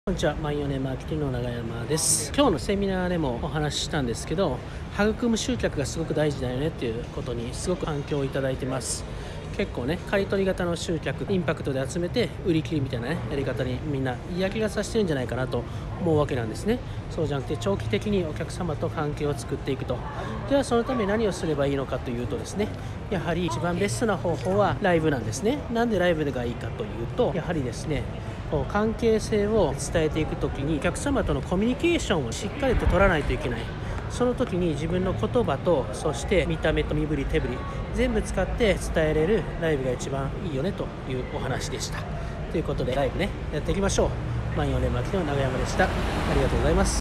こんにちは、万葉ネマーケティングの永山です。今日のセミナーでもお話ししたんですけど、育む集客がすごく大事だよねっていうことにすごく反響をいただいてます。結構ね、刈り取り型の集客、インパクトで集めて売り切りみたいなね、やり方にみんな嫌気がさしてるんじゃないかなと思うわけなんですね。そうじゃなくて長期的にお客様と関係を作っていくと。ではそのために何をすればいいのかというとですね、やはり一番ベストな方法はライブなんですね。なんでライブがいいかというと、やはりですね、関係性を伝えていくときにお客様とのコミュニケーションをしっかりと取らないといけない。その時に自分の言葉と、そして見た目と身振り手振り全部使って伝えれるライブが一番いいよねというお話でした。ということでライブね、やっていきましょう。万葉ネマーケティングの永山でした。ありがとうございます。